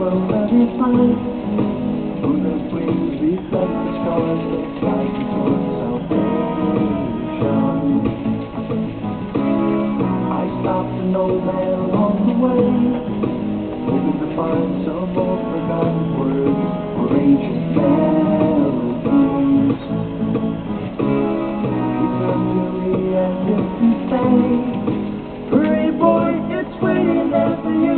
world that is mine. Moonlit wings reflect the stars that fly towards salvation. I stopped an old man along the way, hoping to find some old forgotten words or ancient melodies. He turned to me and didn't say, "Hurry, boy, it's waiting there for you."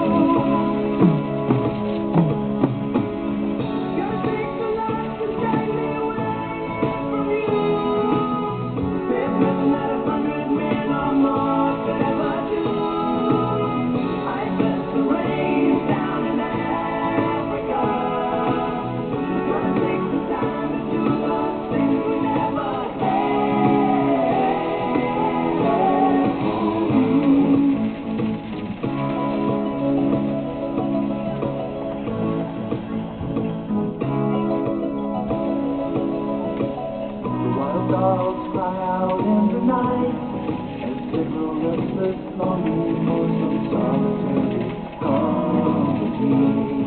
Dogs cry out in the night and signal restless longing for some solitary company.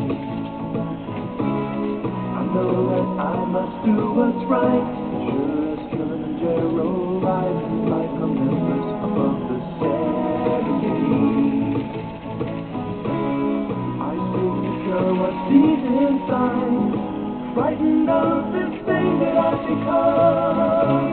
I know that I must do what's right, sure as Kilimanjaro rises like Olympus above the Serengeti. I seek to cure what's deep inside, frightened of this thing that I've become.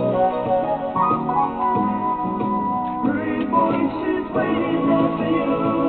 Hurry, boy, she's waiting there for you.